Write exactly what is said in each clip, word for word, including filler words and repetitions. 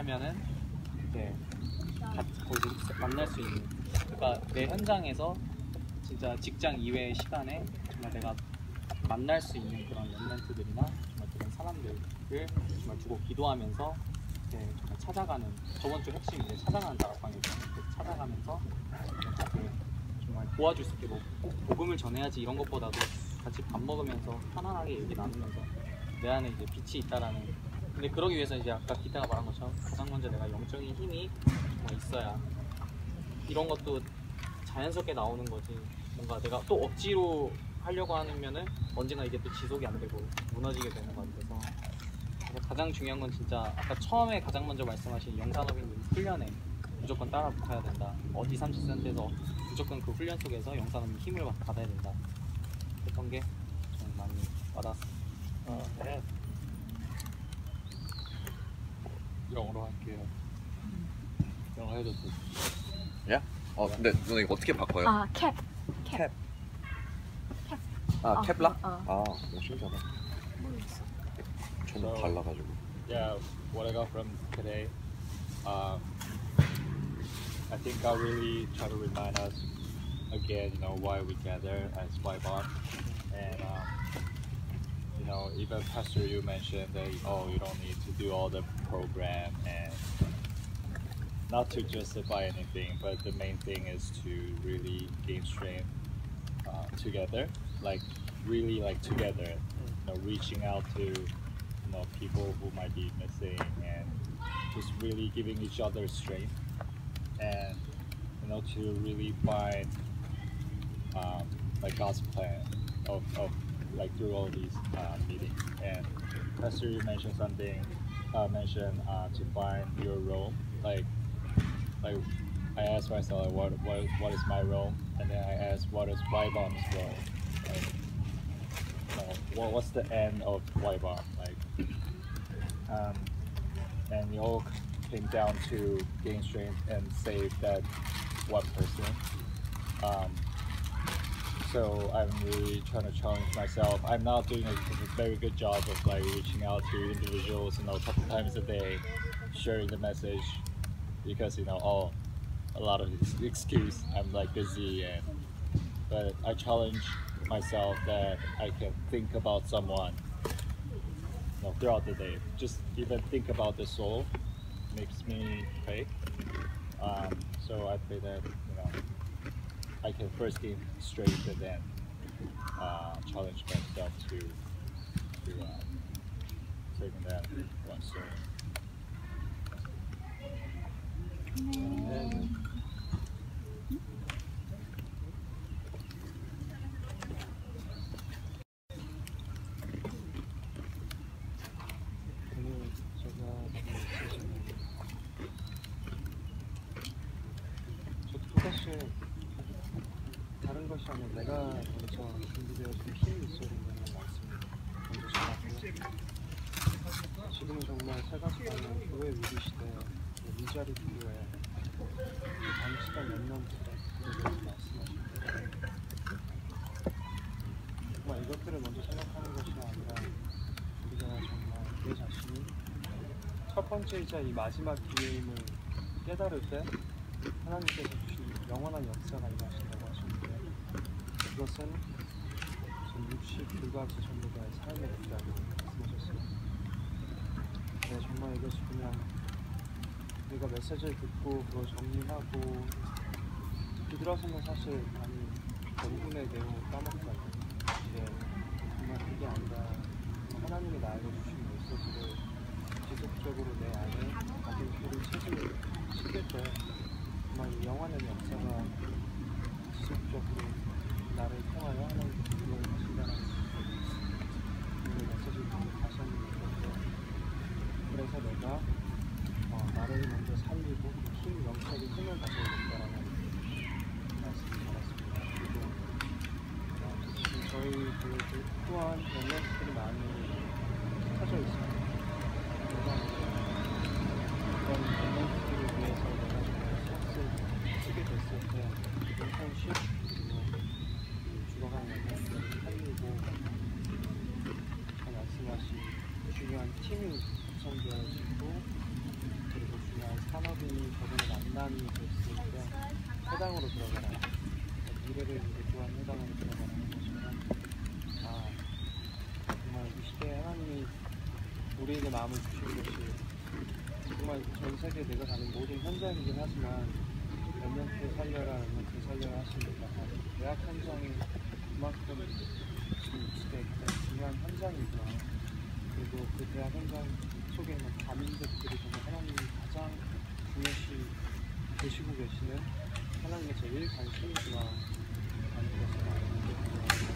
하면은 이제 같이 거기서 만날 수 있는, 그러니까 내 현장에서 진짜 직장 이외의 시간에 정말 내가 만날 수 있는 그런 랩런트들이나 정말 그런 사람들을 정말 두고 기도하면서 이제 정말 찾아가는, 저번 주 핵심이 이제 찾아가는 다락방이었잖아요. 찾아가면서 정말 도와줄 수 있게, 뭐 꼭 복음을 전해야지 이런 것보다도 같이 밥 먹으면서 편안하게 얘기 나누면서 내 안에 이제 빛이 있다라는. 근데 그러기 위해서 이제 아까 기타가 말한 것처럼 가장 먼저 내가 영적인 힘이 정말 있어야 이런 것도 자연스럽게 나오는 거지. 뭔가 내가 또 억지로 하려고 하면은 언젠가 이게 또 지속이 안 되고 무너지게 되는 것 같아서, 그래서 가장 중요한 건 진짜 아까 처음에 가장 먼저 말씀하신 영산업인들 훈련에 무조건 따라 붙어야 된다. 어디 삼십 센터에서 무조건 그 훈련 속에서 영산업인 힘을 받아야 된다. 했던 게 저는 많이 와닿았어요. 어, 네. 영어로 할게요. 영어 해도 돼. 야? 어 근데 누나 이거 어떻게 바꿔요? 아, 캡. 캡. 캡. 캡. 아 어, 캡라? 어. 아 너무 신기하다. 모르겠어. 저는 So, 달라가지고. Yeah, what I got from today, um, I think I really try to remind us again, you know, why we gather as Y BOM. And um, you know, even Pastor Yu mentioned that, oh, you don't need to do all the program, and not to justify anything, but the main thing is to really gain strength uh, together, like really like together, you know, reaching out to, you know, people who might be missing, and just really giving each other strength, and you know, to really find um, like God's plan of, of like through all these uh, meetings. And Pastor, you mentioned something, uh, mentioned uh, to find your role. Like, like I asked myself, like, what, what, what is my role? And then I asked, what is Y BOM's role? Like, you know, what, what's the end of Y BOM? Like, um, and it all came down to gain strength and save that one person. Um, So I'm really trying to challenge myself. I'm not doing a, a very good job of like reaching out to individuals, you know, a couple times a day, sharing the message, because you know, oh, a lot of it's excuse. I'm like busy, and but I challenge myself that I can think about someone, you know, throughout the day. Just even think about the soul makes me pray. Um, so I pray that, you know, I can first gain strength and then uh, challenge myself to to uh, saving that one soul. And 오늘 제가 저도 사실 다른 것이 아니라 내가 먼저 준비되어진 힘이 있어야 된다는 말씀을 먼저 전하고요. 지금은 정말 세가지가는 교회 위기 시대에 미자리 교회 단시간 몇 년들에 대해서 말씀하시는데, 정말 이것들을 먼저 생각하는 것이 아니라 우리가 정말 내 자신이 첫 번째이자 이 마지막 기회임을 깨달을 때 하나님께서 주신 영원한 역사가 일어나신다고 하셨는데, 그것은 전 육십 불가지 전부가의 삶에 있다고 말씀하셨어요. 네, 정말 이것이 그냥 우리가 메시지를 듣고 그걸 정리하고 듣기 들어서는 사실 많이 전분의 내용을 까먹잖아요. 근데 정말 그게 아니라 하나님이 나에게 주신 메시지를 지속적으로 내 안에 가진 소리 책을 시킬 때 정말 이 영원한 역사가 지속적으로 나를 통하여 하나님께서 이루어를 하신다는 오늘 메시지를 듣고 다시 한번 느꼈고, 그래서 내가 어, 나를 먼저 살리고 그 힘, 영적인 힘을 가져야겠다라는 말씀을 받았습니다. 그리고 어, 지금 저희 그 또한 멤버들이 많이 흩어져 있습니다. 그래서 그런 멤버들을 위해서 내가 정말 샷을 쓰게 됐을 때 기본 현실, 그리고 죽어가는 멤버들을 살리고 잘 말씀하신 중요한 팀이 구성되어지고, 그리고 만남이 됐을 때 회당으로 들어가라. 미래를 위한 회당으로 들어가라는 것처럼 아 정말 이 시대에 하나님이 우리에게 마음을 주신 것이 정말 전 세계 내가 가는 모든 현장이긴 하지만 렘넌트 살려라 렘넌트 살려라 하십니다. 대학 현장이 그만큼 지금 이 시대에 가장 중요한 현장이구나. 그리고 그 대학 현장 속에 있는 가민족들이 정말 하나님이 가장 중요시 보시고 계시는 하나님의 제일 관심이구나 하는 것을 알게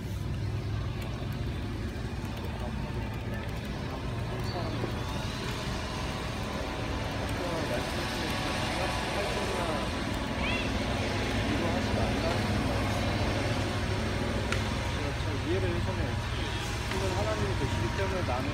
이해를 해서는 그건 하나님이 계시기 때문에 나는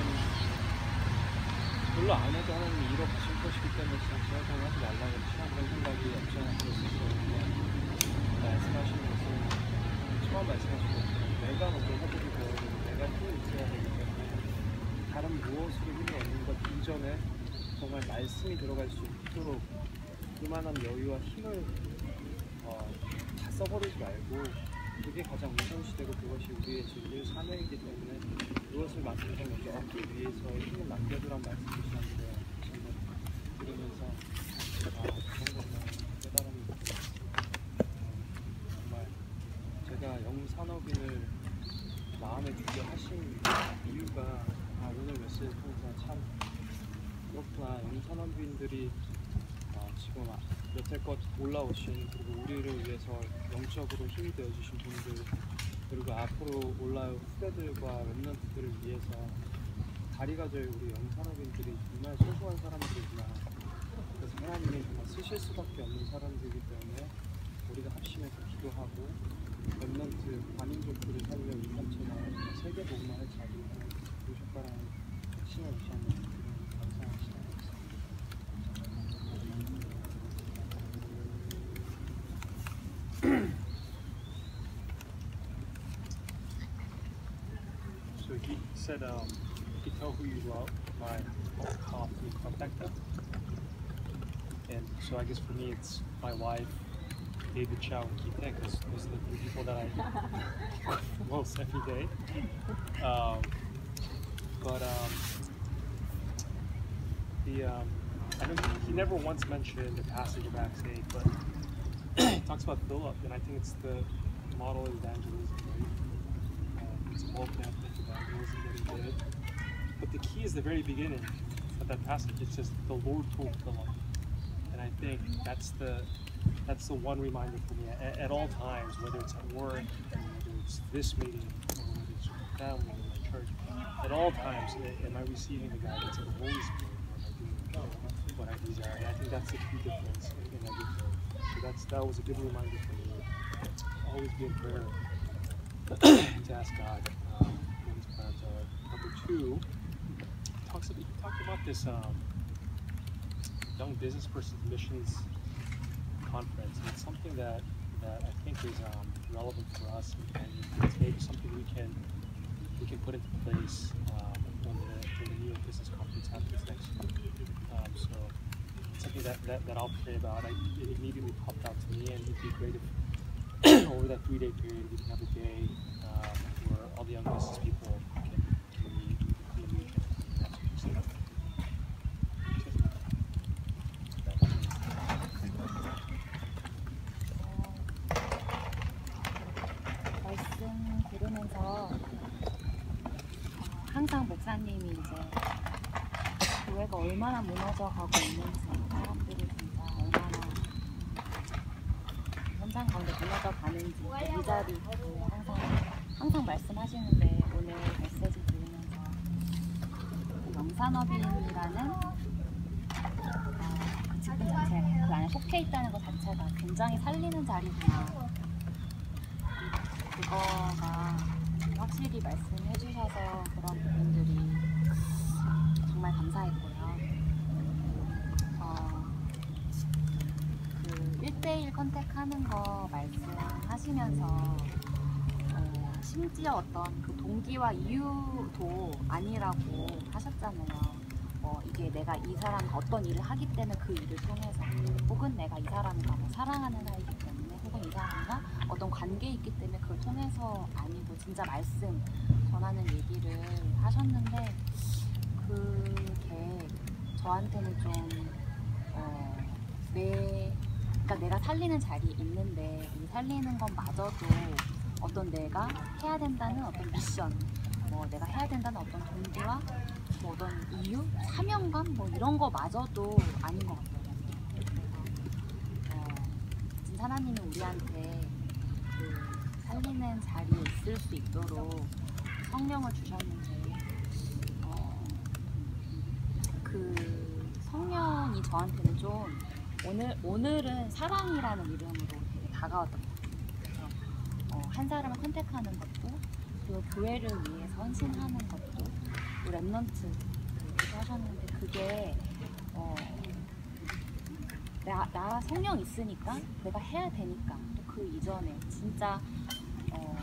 별로 안 해도 하나님이 이뤄가실 것이기 때문에 진짜 지하상을 하지 말라고 그런 생각이 없잖아 들었었거든요. 말씀하시는 것은 처음 말씀하신 것처럼 내가 먼저 해드리고 내가 힘을 있어야 되기 때문에 다른 무엇으로 힘을 얻는 것 이전에 정말 말씀이 들어갈 수 있도록 그만한 여유와 힘을 어, 다 써버리지 말고 그게 가장 우선시되고 그것이 우리의 진리의 사명이기 때문에 그것을 가장 먼저 얻기 위해서 힘을 남겨두란 말씀이시는데 정말 들으면서 아 그런 것만 깨달음이 있었어요. 정말 제가 영산업인을 마음에 두게 하신 이유가 아 오늘 메시지 통해서 참 그렇구나. 영산업인들이 어, 지금 여태껏 올라오신 그리고 우리를 위해서 영적으로 힘이 되어주신 분들 그리고 앞으로 올라올 후배들과 랩런트들을 위해서 다리가 될 우리 영산업인들이 정말 소중한 사람들이구나. 그래서 하나님이 정말 쓰실 수밖에 없는 사람들이기 때문에 우리가 합심해서 기도하고 랩런트 반인족들을 살려 이삼천만 세계 복음화할 자리를 주셨다라는 신의 시간을 감사한 시간이었습니다. So he said, um, you tell who you love by how often you contact them. And so I guess for me it's my wife, David Chow, and Keith because those are the three people that I work most every day. Um, but um, the um, I know he never once mentioned the passage of Acts eight, but he talks about Philip, and I think it's the model of evangelism. Right? Um, it's a multi-ethnic evangelism that he did. But the key is the very beginning of that passage. It says the Lord told Philip, and I think that's the that's the one reminder for me at, at all times, whether it's at work, whether it's this meeting, or whether it's with my family or my church. At all times, am I receiving the guidance of the Holy Spirit? Or am I doing what I desire? And I think that's the key difference in, in everything. So that's that was a good reminder for me. Always be in prayer to ask God um, what His plans are. Number two, he talks about, he talked about this um, young business person's missions conference, and it's something that that I think is um, relevant for us, and it's maybe something we can we can put into place um, when the when the New York Business Conference happens next week. Um, so it's something that, that, that I'll pray about. I, it immediately popped out to me, and it'd be great if over that three-day period we can have a day um, where all the young business people can, can meet, can meet and that's what you said. 말씀 들으면서 어, 항상 목사님이 이제 교회가 얼마나 무너져 가고 있는지, 사람들이 진짜 얼마나 현장 가운데 무너져 가는지 이 자리 항상 항상 말씀하시는데, 오늘 메시지 들으면서 영산업인이라는 어, 그 직분 자체, 그 안에 속해 있다는 것 자체가 굉장히 살리는 자리구나. 그거가 확실히 말씀해 주셔서 그런 부분들이 정말 감사했고요. 어, 그 일 대일 컨택하는 거 말씀하시면서 어, 심지어 어떤 그 동기와 이유도 아니라고 하셨잖아요. 어, 이게 내가 이 사람과 어떤 일을 하기 때문에 그 일을 통해서, 혹은 내가 이 사람과 뭐 사랑하는 사이이기 때문에, 혹은 이 사람과 어떤 관계에 있기 때문에 그걸 통해서 아니고 진짜 말씀 전하는 얘기를 하셨는데, 그게 저한테는 좀 어, 내, 그러니까 내가 살리는 자리에 있는데 이 살리는 것마저도 어떤 내가 해야 된다는 어떤 미션, 뭐 내가 해야 된다는 어떤 동기와 뭐 어떤 이유, 사명감 뭐 이런 거마저도 아닌 것 같아요. 그래서 어, 진짜 하나님이 우리한테 그 살리는 자리에 있을 수 있도록 성령을 주셨는데, 어, 그 성령이 저한테는 좀 오늘 오늘은 사랑이라는 이름으로 되게 다가왔던 것 같아요. 그래서 어, 한 사람을 컨택하는 것도, 그리고 교회를 위해서 헌신하는 것도, 또 랩넌트 얘기도 하셨는데, 그게 어, 나, 나 성령 있으니까 내가 해야 되니까, 또 그 이전에 진짜 어,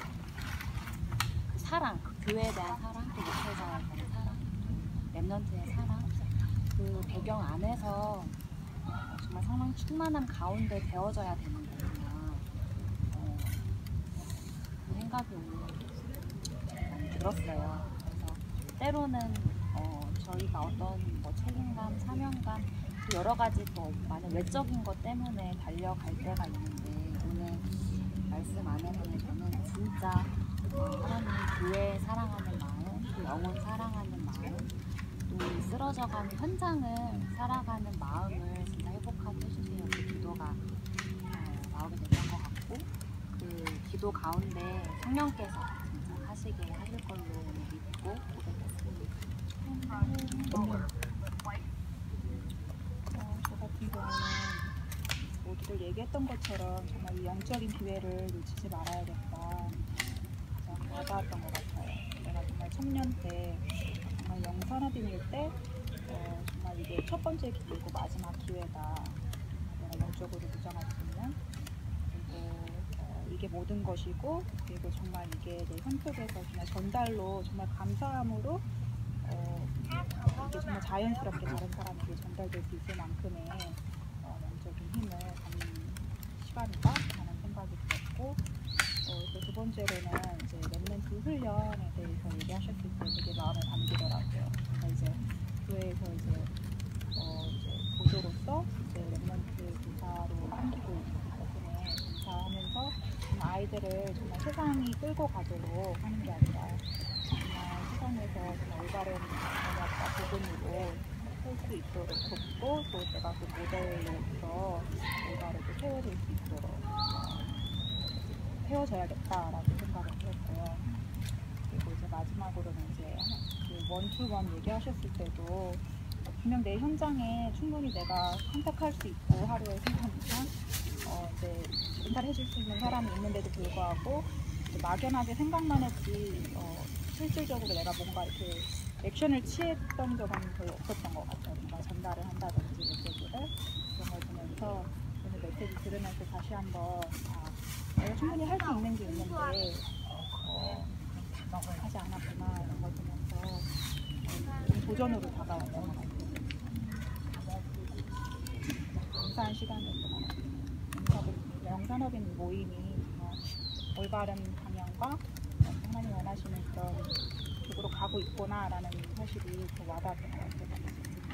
그 사랑, 그 교회에 대한 사랑, 또 목회자에 대한 사랑, 또 랩넌트의 사랑, 그 배경 안에서 어, 정말 성령 충만함 가운데 되어져야 되는 거구나. 어, 그 생각이 오늘 많이 들었어요. 그래서 때로는 어, 저희가 어떤 뭐 책임감, 사명감, 또 여러 가지 또 많은 외적인 것 때문에 달려갈 때가 있는데, 오늘 말씀 안에서는 저는 진짜 어, 하나님 교회 사랑하는 마음, 또 영혼 사랑하는 마음, 또 쓰러져가는 현장을 살아가는 마음을 진짜 회복하게 해주세요. 그 기도가 어, 나오게 됐던 것 같고, 그 기도 가운데 성령께서 진짜 하시게 하실 걸로 오늘 믿고 고백했습니다. 어, 저 같은 경우는 모두들 얘기했던 것처럼 정말 이 영적인 기회를 놓치지 말아야겠다, 가장 와닿았던 것 같아요. 내가 정말 청년 때, 정말 영산업인일 때 어, 정말 이게 첫 번째 기회고 마지막 기회다. 내가 영적으로 무장할 수 있는, 그리고 어, 이게 모든 것이고, 그리고 정말 이게 내 손속에서 정말 전달로, 정말 감사함으로 어, 이게 정말 자연스럽게 다른 사람에게 전달될 수 있을 만큼의 어, 영적인 힘을 갖는 시간이다 라는 생각이 들었고, 어, 또 두 번째로는 이제 랩넌트 훈련에 대해서 얘기하셨을 때 되게 마음에 담기더라고요. 그래서 이제 교회에서 이제, 어, 이제 보조로서 이제 랩넌트 교사로 섬기고 있는 것에 감사하면서 아이들을 정말 세상이 끌고 가도록 하는 게 아니라 정말 세상에서 정말 올바른 언약과 복음으로 설 수 있도록 돕고, 또 제가 그 모델로서 올바르게 세워질 수 있도록 어, 세워져야겠다라고 생각을 했고요. 그리고 이제 마지막으로는 이제 그 원투원 얘기하셨을 때도 분명 내 현장에 충분히 내가 컨택할 수 있고, 하루에 세 번 이상 어, 이제 전달해 줄 수 있는 사람이 있는데도 불구하고 막연하게 생각만 했지 어, 실질적으로 내가 뭔가 이렇게 액션을 취했던 적은 거의 없었던 것 같아요. 뭔가 전달을 한다든지 메시지를, 그런 걸 보면서 오늘 메시지 들으면서 다시 한번 아, 내가 충분히 할 수 있는 게 있는데 어, 하지 않았구나, 이런 걸 보면서 어, 좀 도전으로 다가왔던 것 같아요. 감사한 시간이었던 것 같아요. 영산업인 모임이 정말 올바른 방향과 하나님 원하시는 그런 쪽으로 가고 있구나라는 사실이 더 와닿았던 것 같아요.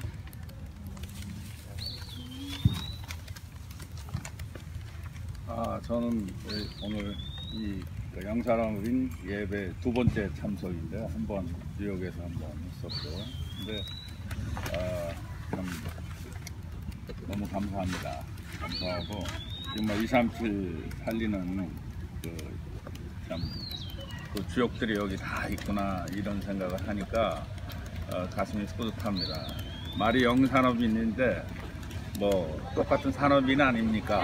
아, 저는 오늘 이 영산업인 예배 두 번째 참석인데, 한번 뉴욕에서 한번 했었고, 근데 아, 참 너무 감사합니다. 감사하고 정말 이삼칠 살리는 그 참 그 주역들이 여기 다 있구나, 이런 생각을 하니까 어, 가슴이 뿌듯합니다. 말이 영산업인인데 뭐 똑같은 산업인 아닙니까?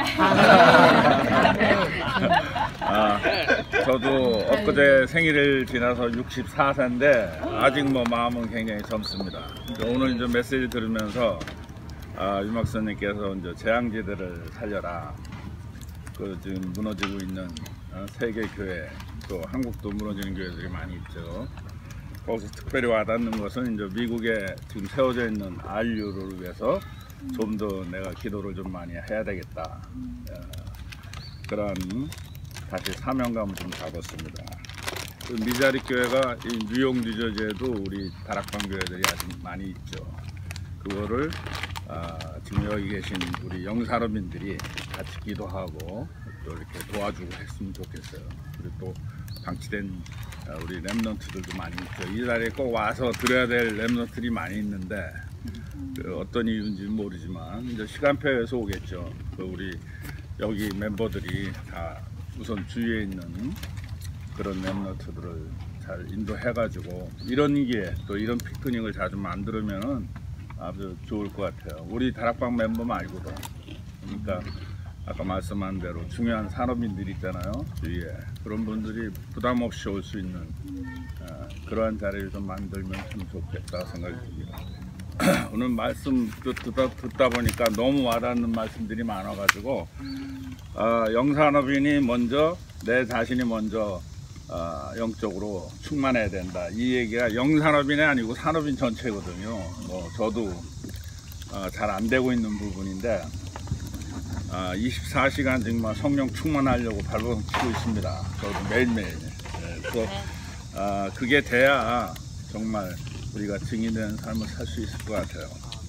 아, 저도 엊그제 생일을 지나서 육십사 세인데 아직 뭐 마음은 굉장히 젊습니다. 오늘 이제 메시지 들으면서 아, 유 목사님께서 이제 재앙지대를 살려라, 그 지금 무너지고 있는 어, 세계 교회, 또 한국도 무너지는 교회들이 많이 있죠. 거기서 특별히 와닿는 것은 이제 미국에 지금 세워져 있는 알유를 위해서 좀 더 내가 기도를 좀 많이 해야 되겠다. 어, 그런 다시 사명감을 좀 잡았습니다. 그 미자리 교회가 이 뉴욕, 뉴저지에도 우리 다락방 교회들이 아직 많이 있죠. 그거를 아, 지금 여기 계신 우리 영산업인들이 같이 기도하고 또 이렇게 도와주고 했으면 좋겠어요. 그리고 또 방치된 아, 우리 랩런트들도 많이 있죠. 이 자리에 꼭 와서 들어야 될 랩런트들이 많이 있는데 그 어떤 이유인지는 모르지만 이제 시간표에서 오겠죠. 그 우리 여기 멤버들이 다 우선 주위에 있는 그런 랩런트들을 잘 인도해가지고 이런 기회 또 이런 피크닉을 자주 만들면은 아주 좋을 것 같아요. 우리 다락방 멤버 말고도. 그러니까 아까 말씀한 대로 중요한 산업인들이 있잖아요. 주위에 그런 분들이 부담 없이 올 수 있는 어, 그러한 자리를 좀 만들면 참 좋겠다 생각이 듭니다. 오늘 말씀 듣다, 듣다 보니까 너무 와닿는 말씀들이 많아가지고 어, 영산업인이 먼저 내 자신이 먼저 어, 영적으로 충만해야 된다. 이 얘기가 영산업인이 아니고 산업인 전체거든요. 뭐 저도 어, 잘 안 되고 있는 부분인데 어, 이십사 시간 정말 성령 충만하려고 발버둥치고 있습니다. 저도 매일매일. 네, 그래서 어, 그게 돼야 정말 우리가 증인되는 삶을 살 수 있을 것 같아요.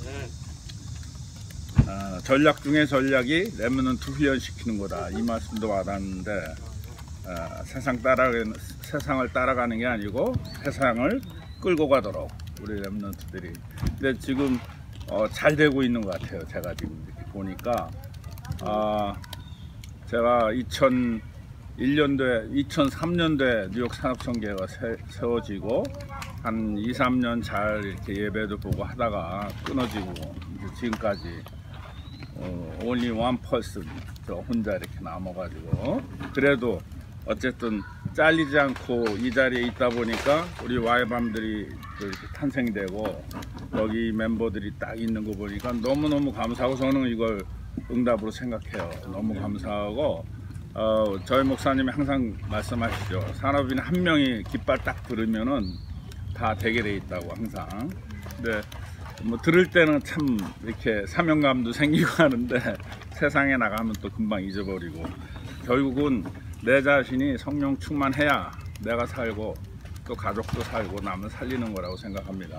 어, 전략 중에 전략이 렘넌트 후련시키는 거다. 이 말씀도 와닿는데 어, 세상 따라 세상을 따라가는 게 아니고 세상을 끌고 가도록 우리 렘넌트들이. 근데 지금 어, 잘 되고 있는 것 같아요. 제가 지금 이렇게 보니까 어, 제가 이천일 년도에 이천삼 년도에 뉴욕 산업청계가 세, 세워지고 한 이, 삼 년 잘 이렇게 예배도 보고 하다가 끊어지고 이제 지금까지 어, only one person 저 혼자 이렇게 남아가지고 그래도 어쨌든 잘리지 않고 이 자리에 있다 보니까 우리 와이밤들이 이렇게 탄생되고 여기 멤버들이 딱 있는 거 보니까 너무너무 감사하고 저는 이걸 응답으로 생각해요. 너무 감사하고 어, 저희 목사님이 항상 말씀하시죠. 산업인 한 명이 깃발 딱 들으면은 다 되게 돼 있다고 항상. 근데 뭐 들을 때는 참 이렇게 사명감도 생기고 하는데 세상에 나가면 또 금방 잊어버리고 결국은 내 자신이 성령 충만해야 내가 살고 또 가족도 살고 남을 살리는 거라고 생각합니다.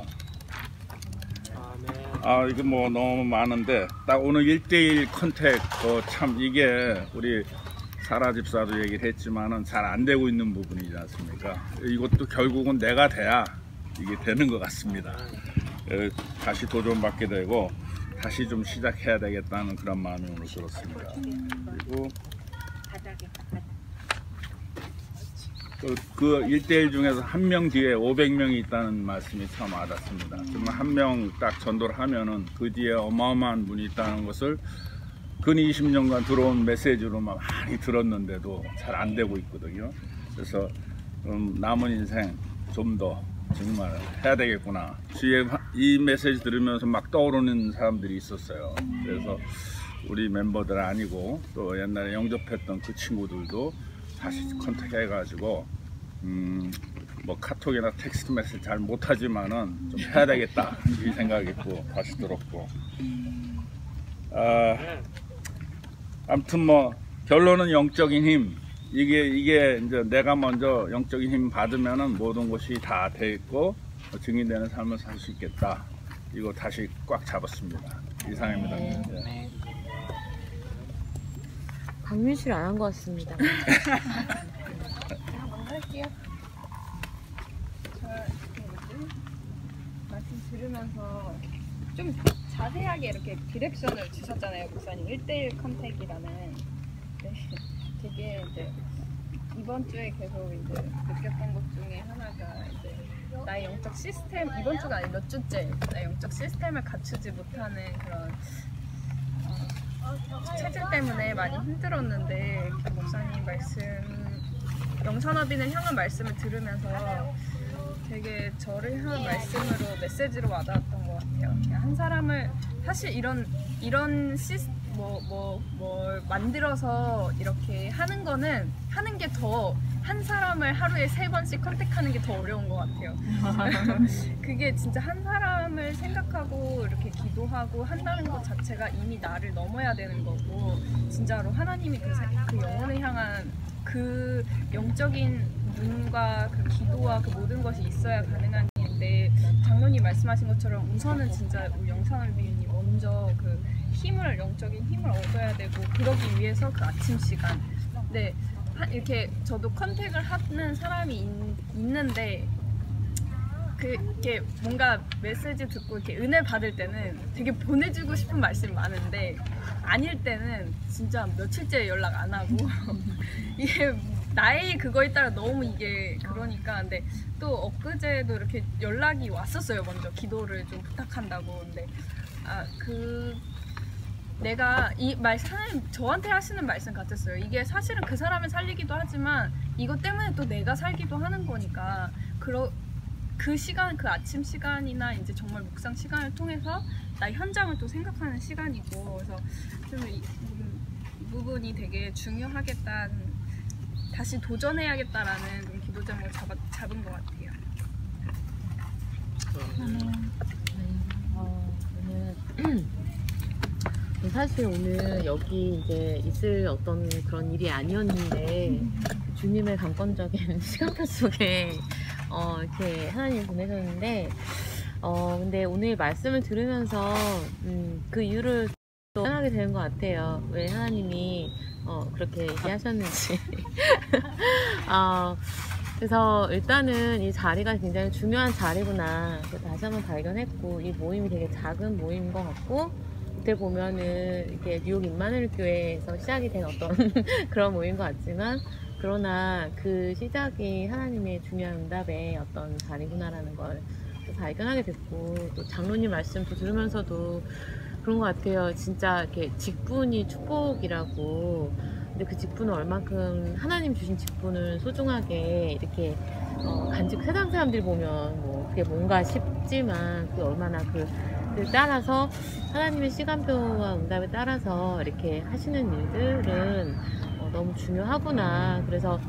아 이거 뭐 너무 많은데 딱 오늘 일 대일 컨택 어, 참 이게 우리 사라 집사도 얘기를 했지만은 잘 안 되고 있는 부분이지 않습니까? 이것도 결국은 내가 돼야 이게 되는 것 같습니다. 에, 다시 도전받게 되고 다시 좀 시작해야 되겠다는 그런 마음이 오늘 들었습니다. 그리고 그, 그 일 대일 중에서 한 명 뒤에 오백 명이 있다는 말씀이 참 와닿습니다. 정말 한 명 딱 전도를 하면은 그 뒤에 어마어마한 분이 있다는 것을 근 이십 년간 들어온 메시지로만 많이 들었는데도 잘 안 되고 있거든요. 그래서 음, 남은 인생 좀 더 정말 해야 되겠구나. 뒤에 이 메시지 들으면서 막 떠오르는 사람들이 있었어요. 그래서 우리 멤버들 아니고 또 옛날에 영접했던 그 친구들도 다시 컨택해가지고 음, 뭐 카톡이나 텍스트 메시지 잘 못하지만은 좀 해야 되겠다 이 생각했고 다시 들었고 아, 아무튼 뭐 결론은 영적인 힘 이게 이게 이제 내가 먼저 영적인 힘 받으면은 모든 것이 다 돼 있고 증인되는 삶을 살 수 있겠다. 이거 다시 꽉 잡았습니다. 이상입니다. 네. 네. 강윤실 안 한 것 같습니다. 한번 할게요. 저 이렇게 뭐지? 말씀 들으면서 좀 자세하게 이렇게 디렉션을 주셨잖아요, 목사님. 일 대일 컨택이라는. 네, 되게 이제 이번 주에 계속 이제 느꼈던 것 중에 하나가 이제 나의 영적 시스템, 이번 주가 아니 몇 주째 나의 영적 시스템을 갖추지 못하는 그런 어, 체질 때문에 많이 힘들었는데 이렇게 목사님 말씀, 영산업인을 향한 말씀을 들으면서 되게 저를 향한 말씀으로 메시지로 와닿았던 것 같아요. 그냥 한 사람을 사실 이런 이런 시스 뭐 뭐 뭘 만들어서 이렇게 하는 거는 하는 게 더 한 사람을 하루에 세 번씩 컨택하는 게 더 어려운 것 같아요. 그게 진짜 한 사람을 생각하고 이렇게 기도하고 한다는 것 자체가 이미 나를 넘어야 되는 거고, 진짜로 하나님이 그, 사- 그 영혼을 향한 그 영적인 눈과 그 기도와 그 모든 것이 있어야 가능한 일인데, 장로님 말씀하신 것처럼 우선은 진짜 우리 영산을 비유님 먼저 그 힘을, 영적인 힘을 얻어야 되고, 그러기 위해서 그 아침 시간. 네, 하- 이렇게 저도 컨택을 하는 사람이 있, 있는데 그 이렇게 뭔가 메시지 듣고 이렇게 은혜 받을 때는 되게 보내주고 싶은 말씀이 많은데, 아닐 때는 진짜 며칠째 연락 안 하고 이게 나의 그거에 따라 너무 이게 그러니까. 근데 또 엊그제도 이렇게 연락이 왔었어요. 먼저 기도를 좀 부탁한다고. 근데 아 그 내가 이 말 하나님 저한테 하시는 말씀 같았어요. 이게 사실은 그 사람을 살리기도 하지만 이것 때문에 또 내가 살기도 하는 거니까, 그러 그 시간, 그 아침 시간이나 이제 정말 묵상 시간을 통해서 나 현장을 또 생각하는 시간이고, 그래서 좀 이, 이 부분이 되게 중요하겠다, 다시 도전해야겠다라는 좀 기도 제목을 잡아, 잡은 것 같아요. 어, 저는 사실 오늘 여기 이제 있을 어떤 그런 일이 아니었는데, 주님의 강권적인 시간표 속에 어, 이렇게 하나님 보내셨는데, 어, 근데 오늘 말씀을 들으면서 음, 그 이유를 또 생각하게 되는 것 같아요. 왜 하나님이 어, 그렇게 얘기하셨는지. 어, 그래서 일단은 이 자리가 굉장히 중요한 자리구나, 다시 한번 발견했고, 이 모임이 되게 작은 모임인 것 같고, 이때 보면은 이렇게 뉴욕 임마누엘 교회에서 시작이 된 어떤 그런 모임인 것 같지만, 그러나 그 시작이 하나님의 중요한 응답의 어떤 자리구나라는 걸 또 발견하게 됐고, 또 장로님 말씀도 들으면서도 그런 것 같아요. 진짜 이렇게 직분이 축복이라고. 근데 그 직분을 얼만큼 하나님 주신 직분을 소중하게 이렇게 어, 간직 세상 사람들이 보면 뭐 그게 뭔가 싶지만, 그게 얼마나 그 따라서 하나님의 시간표와 응답에 따라서 이렇게 하시는 일들은 어, 너무 중요하구나. 그래서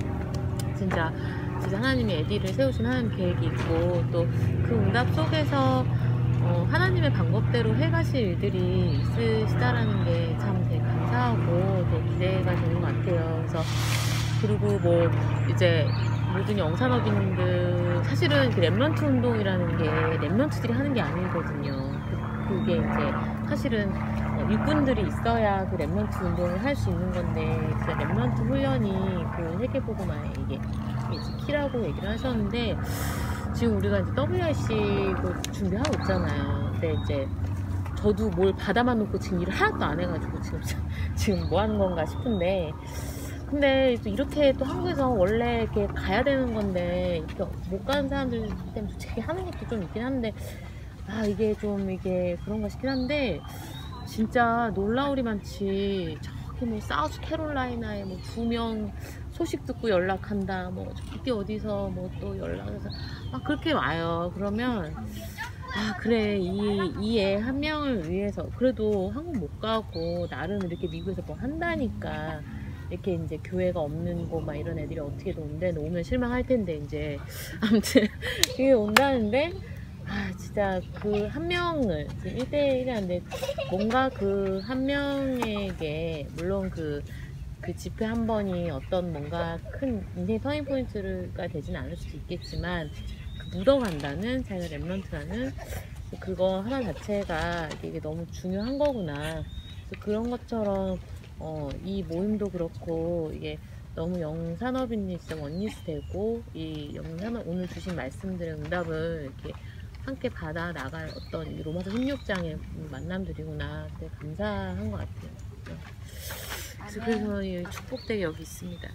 진짜 진짜 하나님의 애디를 세우신 하나님 계획이 있고, 또 그 응답 속에서 어, 하나님의 방법대로 해가실 일들이 있으시다라는 게 참 되게 감사하고 되게 기대가 되는 것 같아요. 그래서 그리고 뭐 이제 모든 영산업인들, 사실은 그 랩런트 운동이라는 게 랩런트들이 하는 게 아니거든요. 그, 그게 이제 사실은 어, 일꾼들이 있어야 그 랩런트 운동을 할 수 있는 건데, 진짜 랩런트 훈련이 그 회계보고만에 이게, 이게 이제 키라고 얘기를 하셨는데, 지금 우리가 이제 더블유아이씨도 준비하고 있잖아요. 근데 이제 저도 뭘 받아만 놓고 지금 일을 하나도 안 해가지고 지금 지금 뭐 하는 건가 싶은데, 근데 또 이렇게 또 한국에서 원래 이렇게 가야 되는 건데 이렇게 못 가는 사람들 때문에 솔직히 하는 것도 좀 있긴 한데, 아 이게 좀 이게 그런가 싶긴 한데, 진짜 놀라우리만치 저기 뭐 사우스 캐롤라이나에 뭐 두 명 소식 듣고 연락한다, 뭐 저기 어디서 뭐 또 연락해서 막 그렇게 와요. 그러면 아 그래, 이 이 애 한 명을 위해서 그래도 한국 못 가고 나름 이렇게 미국에서 뭐 한다니까, 이렇게 이제 교회가 없는 곳 막 이런 애들이 어떻게든 온대, 오면 실망할 텐데 이제 아무튼 이게 온다는데, 아 진짜 그 한 명을 지금 일 대 일이 하는데, 뭔가 그 한 명에게 물론 그 그 집회 한 번이 어떤 뭔가 큰 인생 터닝 포인트가 되지는 않을 수도 있겠지만, 그 묻어간다는 자기가 랩런트라는 그거 하나 자체가 이게 너무 중요한 거구나. 그래서 그런 것처럼 어, 이 모임도 그렇고, 이게 너무 영산업인이 진짜 원리스 되고, 이 영산업 오늘 주신 말씀들의 응답을 이렇게 함께 받아 나갈 어떤 이 로마서 십육 장의 만남들이구나. 되게 감사한 것 같아요. 그래서, 그래서 이 축복되게 여기 있습니다.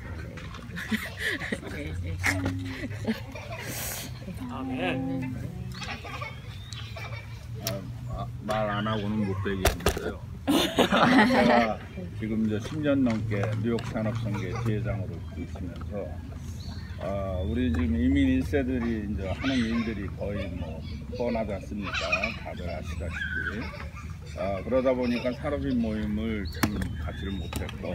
네, 네. 아멘. 아, 말 안 하고는 못 되겠는데요. 제가 지금 이제 십 년 넘게 뉴욕 산업성계 지회장으로 있으면서, 어, 우리 지금 이민 일 세들이 이제 하는 일들이 거의 뭐 뻔하지 않습니까? 다들 아시다시피. 아, 그러다 보니까 산업인 모임을 참 갖지를 못했고,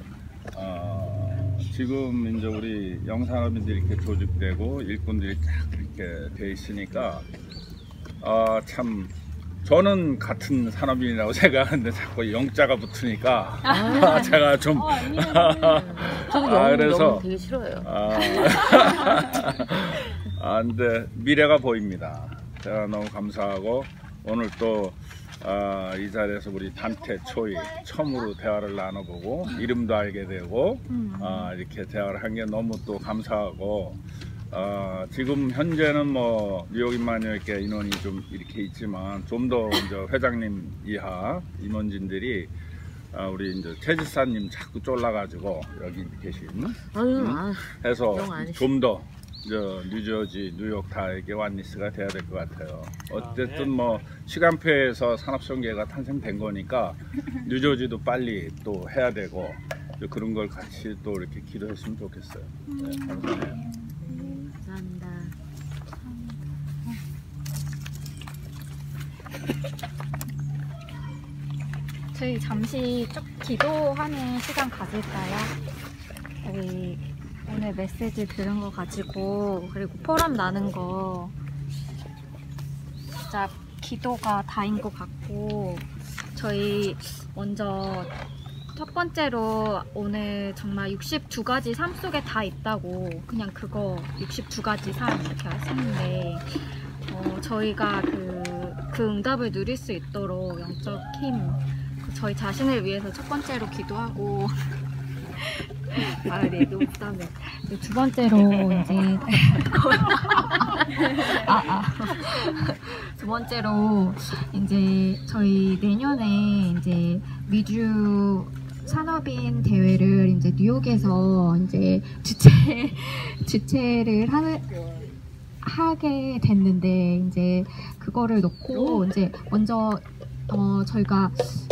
어, 지금 이제 우리 영산업인들이 이렇게 조직되고 일꾼들이 딱 이렇게 돼 있으니까, 아, 참 저는 같은 산업인이라고 생각하는데 자꾸 영자가 붙으니까 아, 제가 좀 어, 아니에요. 저도 아, 영어, 그래서- 영어 되게 싫어해요. 아, 아, 근데 미래가 보입니다. 제가 너무 감사하고 오늘 또 아, 이 자리에서 우리 단태 초이 처음으로 대화를 나눠보고 이름도 알게 되고 음. 아, 이렇게 대화를 한 게 너무 또 감사하고 아, 지금 현재는 뭐 뉴욕 임마누엘교회 인원이 좀 이렇게 있지만 좀 더 이제 회장님 이하 임원진들이 아, 우리 이제 최 지사님 자꾸 쫄라가지고 여기 계신 아유, 음? 아, 해서 영어 안 좀 더 뉴저지, 뉴욕 다 이게 완리스가 돼야 될 것 같아요. 어쨌든 뭐 시간표에서 산업성계가 탄생된 거니까 뉴저지도 빨리 또 해야 되고 그런 걸 같이 또 이렇게 기도했으면 좋겠어요. 네, 감사해요. 감사합니다. 저희 잠시 쭉 기도하는 시간 가질까요? 저희 오늘 메시지 들은 거 가지고 그리고 포럼 나는 거 진짜 기도가 다인 것 같고 저희 먼저 첫 번째로 오늘 정말 육십이 가지 삶 속에 다 있다고 그냥 그거 육십이 가지 삶 이렇게 하시는데 어, 저희가 그, 그 응답을 누릴 수 있도록 영적 힘 저희 자신을 위해서 첫 번째로 기도하고 아, 네, 너무 부담해. 네, 두 번째로 이제 아, 아. 두 번째로 이제 저희 내년에 이제 미주 산업인 대회를 이제 뉴욕에서 이제 주최 주최를 하는 하게 됐는데 이제 그거를 놓고 이제 먼저 어 저희가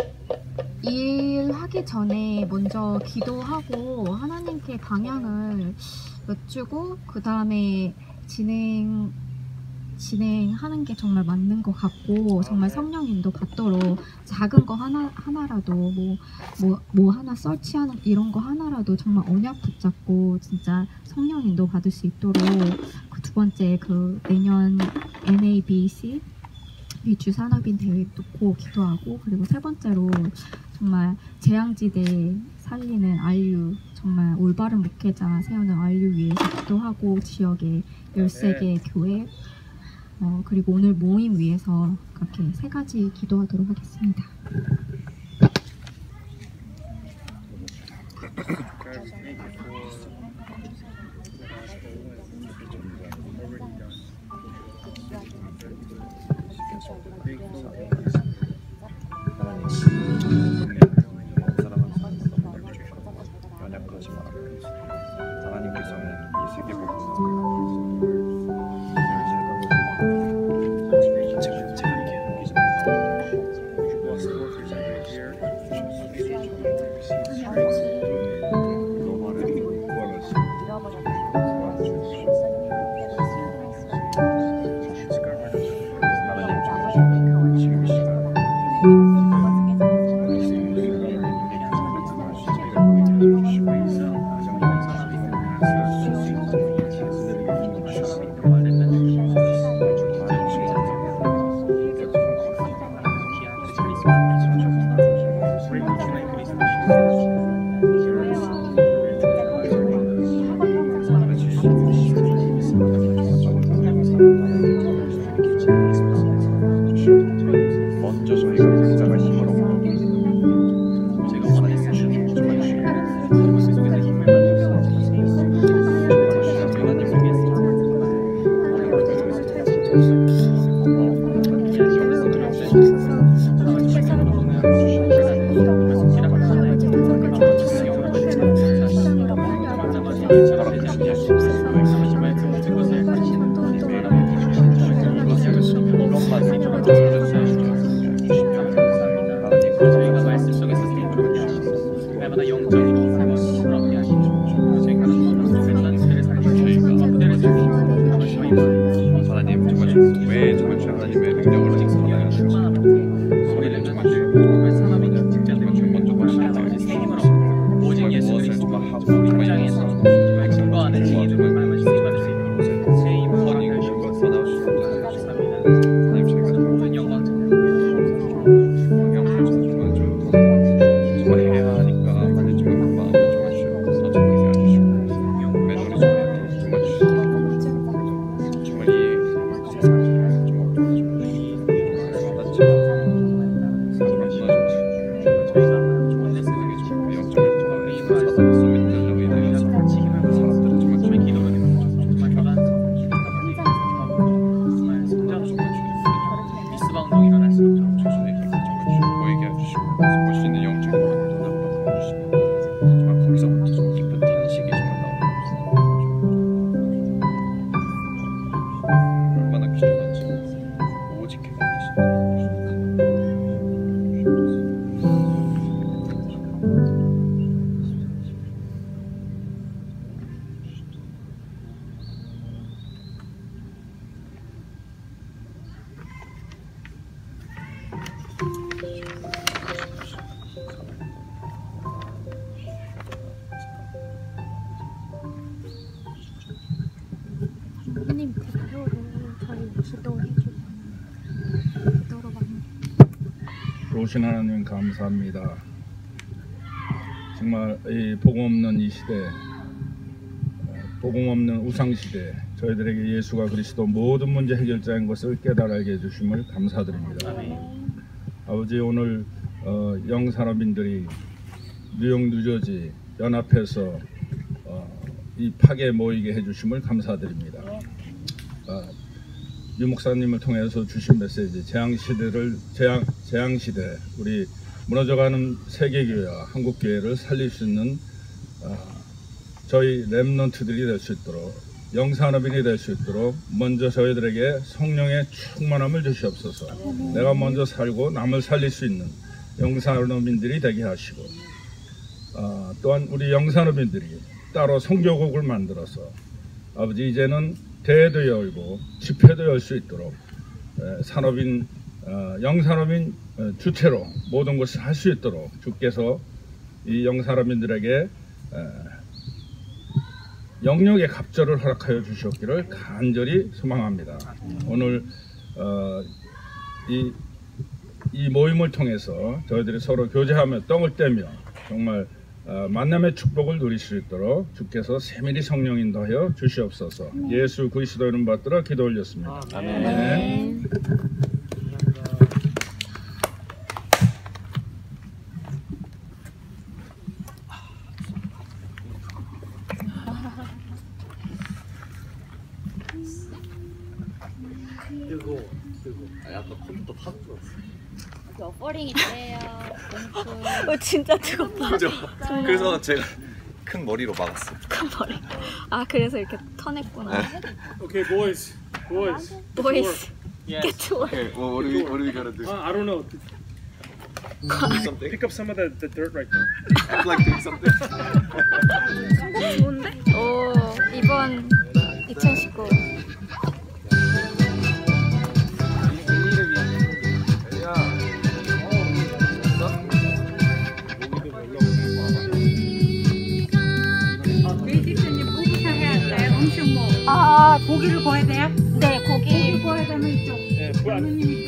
일하기 전에 먼저 기도하고 하나님께 방향을 여쭈고 그 다음에 진행 진행하는 게 정말 맞는 것 같고 정말 성령 인도 받도록 작은 거 하나 하나라도 뭐 뭐 뭐 하나 설치하는 이런 거 하나라도 정말 언약 붙잡고 진짜 성령 인도 받을 수 있도록 그 두 번째 그 내년 엔 에이 비 씨 미주 산업인 대회 놓고 기도하고 그리고 세 번째로 정말 재앙지대 살리는 알유 정말 올바른 목회자 세우는 알유 위해서 기도하고 지역의 열세 개의 교회 어, 그리고 오늘 모임 위해서 그렇게 세 가지 기도하도록 하겠습니다. 연약하지 말아요. 하나님께서는 이 세계 복음을 Thank you. 주시고 볼 수 있는 영적인 것들도 나눠주시고 정말 거기서부터 좀 깊은 탄식이 정말 나오는 것같아요. 얼마나 귀중한지 오직해 만드시는 하나님 대표로 저희 기도해주세요. 기도로 많이. 좋으신 하나님 감사합니다. 정말 이 복음 없는 이 시대, 복음 없는 우상 시대, 저희들에게 예수가 그리스도 모든 문제 해결자인 것을 깨달게 해주심을 감사드립니다. 아버지, 오늘 어, 영산업인들이 뉴욕, 뉴저지 연합해서 어, 이 파괴에 모이게 해주심을 감사드립니다. 어, 유 목사님을 통해서 주신 메시지, 재앙시대를 재앙, 재앙시대, 우리 무너져가는 세계교회와 한국교회를 살릴 수 있는 어, 저희 렘넌트들이 될 수 있도록, 영산업인이 될 수 있도록 먼저 저희들에게 성령의 충만함을 주시옵소서. 내가 먼저 살고 남을 살릴 수 있는 영산업인들이 되게 하시고, 어, 또한 우리 영산업인들이 따로 선교국을 만들어서 아버지 이제는 대회도 열고 집회도 열 수 있도록 에, 산업인, 어, 영산업인 어, 주체로 모든 것을 할 수 있도록 주께서 이 영산업인들에게 에, 영역의 갑절을 허락하여 주셨기를 간절히 소망합니다. 오늘 어, 이, 이 모임을 통해서 저희들이 서로 교제하며 떡을 떼며 정말 어, 만남의 축복을 누릴 수 있도록 주께서 세밀히 성령 인도하여 주시옵소서. 예수 그리스도 이름 받들어 기도 올렸습니다. 아멘. 네. 뜨거워, 뜨거워. 아, 약간 컴퓨터 팍 들었어. 러버링이 돼요. 어 진짜 뜨겁다. 그죠? 그래서 제가 큰 머리로 막았어요. 큰 머리. 아 그래서 이렇게 터냈구나. Okay, boys, boys. Boys, Yes. get to work. Okay, well, what are we, what are we gonna do? Uh, I don't know. Do something? Pick up some of the, the dirt right there. Act like doing something? 좋은데? 오 이번 이천십구. 아, 고기를 구워야 돼요? 네 고기. 구워야 되면 이쪽. 네, 불 안-